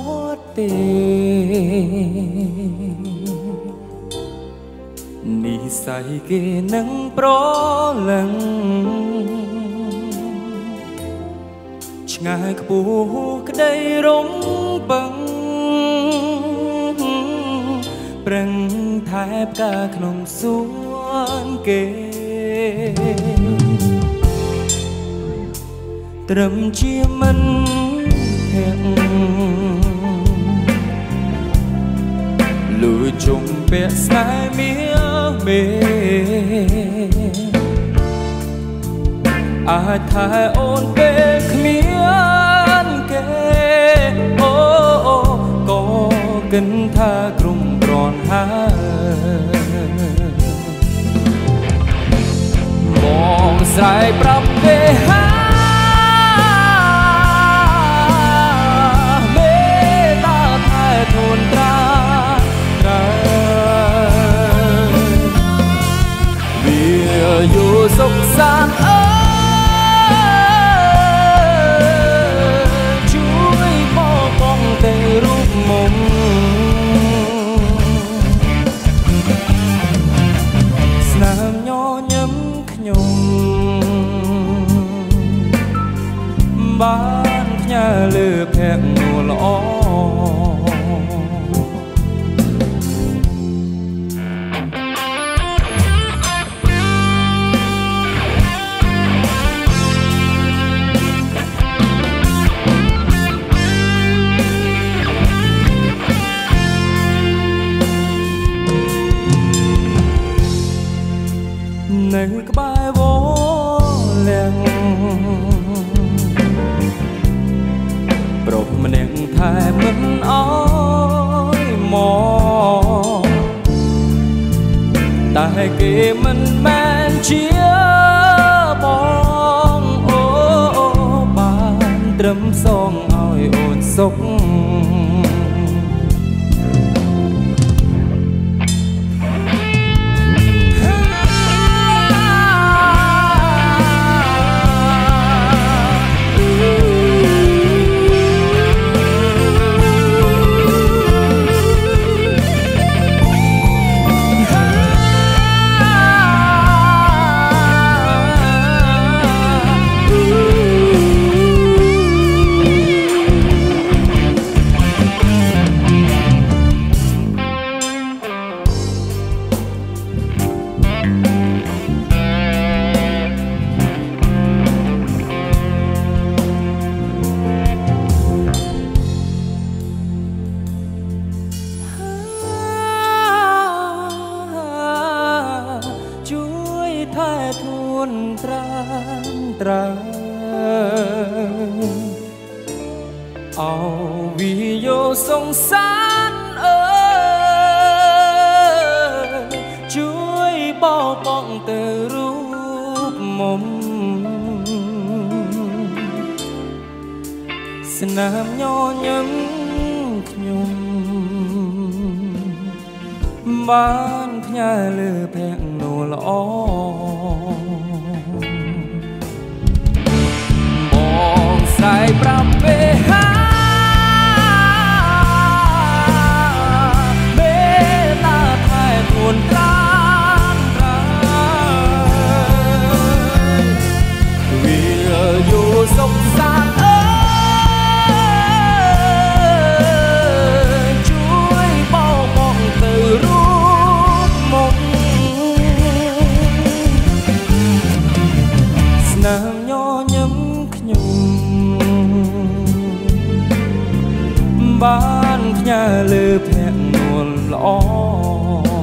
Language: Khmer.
ទេនិស្ស័យគេនឹងប្រលឹងឆ្ងាយខ្ពស់ក្តីរំពឹងប្រឹងថែបកាក្នុងសួនគេត្រឹមជាមិនភ័ក្រលួចជុំពាក់ស្នេហ៍មាមេអាចថែអូនពេលគ្មានគេអូក៏គិនថាក្រុមក្រនហើយមកស្រែកប្រាប់គេមេតាថែធូនត្រាវាយោសុខសាន្តជួយបកងតែរូបមុំស្នាមញញឹមខ្ញុំបានផ្ញើលើភ័ក្រនួលល្អនៅក្បែរវលាំងប្រុសម្នាក់ថែមិនអើយមកតែគេមិនមែនជាបងអូបានត្រឹមសងឲ្យអូនសុខថែធួនត្រាំត្រាអោវិយោសងសានជួយបោបងទៅរូបមុំស្នាមញញឹមខ្ញុំបានផ្ញើលើភ័ក្រនួលល្អបងស្រែកប្រាប់ពេលមេតាថែធួនត្រានត្រាវាយោសុខសាន្តជួយបោបងទៅរូបមុខស្នាមញញឹមខ្ញុំបានផ្ញើលើភ័ក្រនួលល្អ